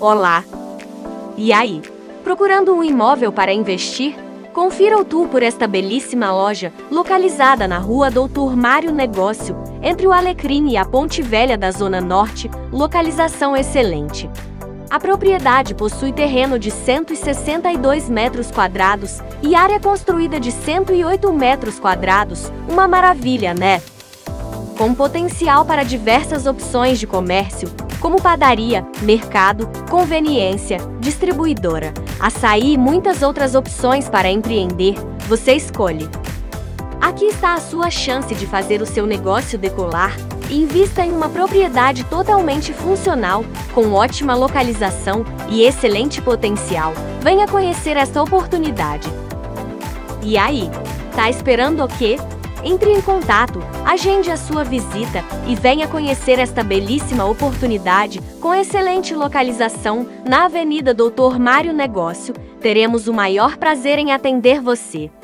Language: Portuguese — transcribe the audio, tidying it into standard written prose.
Olá! E aí? Procurando um imóvel para investir? Confira o tour por esta belíssima loja, localizada na Rua Doutor Mário Negócio, entre o Alecrim e a Ponte Velha da Zona Norte, localização excelente. A propriedade possui terreno de 162 metros quadrados e área construída de 108 metros quadrados, uma maravilha, né? Com potencial para diversas opções de comércio, como padaria, mercado, conveniência, distribuidora, açaí e muitas outras opções para empreender, você escolhe. Aqui está a sua chance de fazer o seu negócio decolar e invista em uma propriedade totalmente funcional, com ótima localização e excelente potencial. Venha conhecer esta oportunidade. E aí, tá esperando o quê? Entre em contato, agende a sua visita e venha conhecer esta belíssima oportunidade com excelente localização na Avenida Doutor Mário Negócio. Teremos o maior prazer em atender você.